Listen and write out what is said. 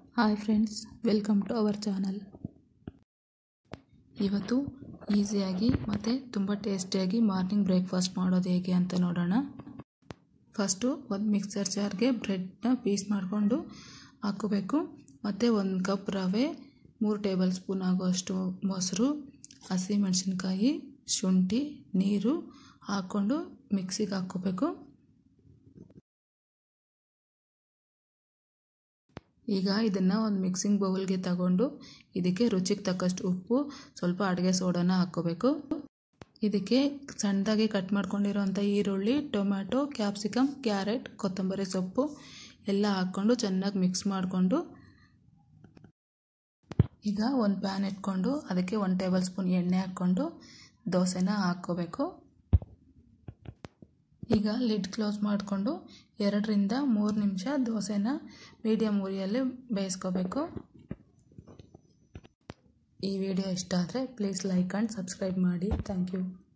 Hi friends, welcome to our channel. ಇವತ್ತು ಈಸಿಯಾಗಿ ಮತ್ತು ತುಂಬ ಟೇಸ್ಟಿಯಾಗಿ ಮಾರ್ನಿಂಗ್ ಬ್ರೇಕ್ಫಾಸ್ಟ್ ಮಾಡೋದು ಹೇಗೆ ಅಂತ ನೋಡೋಣ. ಫಸ್ಟು ಒಂದು ಮಿಕ್ಸರ್ ಜಾರ್ಗೆ ಬ್ರೆಡ್ನ ಪೀಸ್ ಮಾಡಿಕೊಂಡು ಹಾಕೋಬೇಕು. ಮತ್ತು 1 ಕಪ್ ರವೆ, 3 ಟೇಬಲ್ ಸ್ಪೂನ್ ಆಗುವಷ್ಟು ಮೊಸರು, ಹಸಿಮೆಣಸಿನ್ಕಾಯಿ, ಶುಂಠಿ, ನೀರು ಹಾಕ್ಕೊಂಡು ಮಿಕ್ಸಿಗೆ ಹಾಕ್ಕೋಬೇಕು. ಈಗ ಇದನ್ನು ಒಂದು ಮಿಕ್ಸಿಂಗ್ ಬೌಲ್ಗೆ ತಗೊಂಡು ಇದಕ್ಕೆ ರುಚಿಗೆ ತಕ್ಕಷ್ಟು ಉಪ್ಪು, ಸ್ವಲ್ಪ ಅಡುಗೆ ಸೋಡಾನ ಹಾಕ್ಕೋಬೇಕು. ಇದಕ್ಕೆ ಸಣ್ಣದಾಗಿ ಕಟ್ ಮಾಡ್ಕೊಂಡಿರೋಂಥ ಈರುಳ್ಳಿ, ಟೊಮ್ಯಾಟೊ, ಕ್ಯಾಪ್ಸಿಕಮ್, ಕ್ಯಾರೆಟ್, ಕೊತ್ತಂಬರಿ ಸೊಪ್ಪು ಎಲ್ಲ ಹಾಕ್ಕೊಂಡು ಚೆನ್ನಾಗಿ ಮಿಕ್ಸ್ ಮಾಡಿಕೊಂಡು ಈಗ ಒಂದು ಪ್ಯಾನ್ ಇಟ್ಕೊಂಡು ಅದಕ್ಕೆ 1 ಟೇಬಲ್ ಸ್ಪೂನ್ ಎಣ್ಣೆ ಹಾಕ್ಕೊಂಡು ದೋಸೆನ ಹಾಕ್ಕೋಬೇಕು. ಈಗ ಲಿಡ್ ಕ್ಲೋಸ್ ಮಾಡಿಕೊಂಡು 2 ರಿಂದ 3 ನಿಮಿಷ ದೋಸೆನ ಮೀಡಿಯಮ್ ಉರಿಯಲ್ಲಿ ಬೇಯಿಸ್ಕೋಬೇಕು. ಈ ವಿಡಿಯೋ ಇಷ್ಟ ಆದರೆ ಪ್ಲೀಸ್ ಲೈಕ್ ಆ್ಯಂಡ್ ಸಬ್ಸ್ಕ್ರೈಬ್ ಮಾಡಿ. Thank you.